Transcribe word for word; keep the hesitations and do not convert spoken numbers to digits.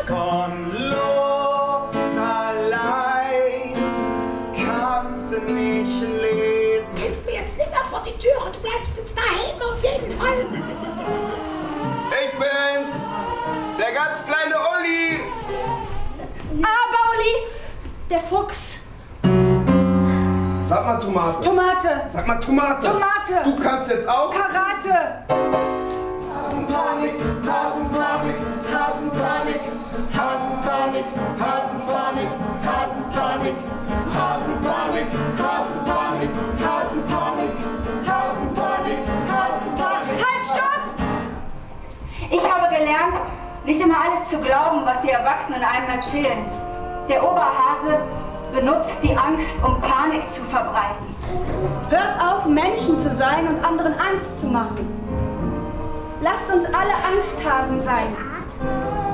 Von Luft allein kannst du nicht leben. Gehst mir jetzt nicht mehr vor die Türe, du bleibst jetzt daheim auf jeden Fall. Ich bin's, der ganz kleine Olli. Aber Olli, der Fuchs. Sag mal Tomate. Tomate. Sag mal Tomate. Tomate. Du kannst jetzt auch. Karate. Hasenpanik, Hasenpanik, Hasenpanik, Hasenpanik, Hasenpanik, Hasenpanik, Hasenpanik, Hasenpanik, Hasenpanik, Hasenpanik, Hasenpanik. Halt, stopp! Ich habe gelernt, nicht immer alles zu glauben, was die Erwachsenen einem erzählen. Der Oberhase benutzt die Angst, um Panik zu verbreiten. Hört auf, Menschen zu sein und anderen Angst zu machen. Lasst uns alle Angsthasen sein.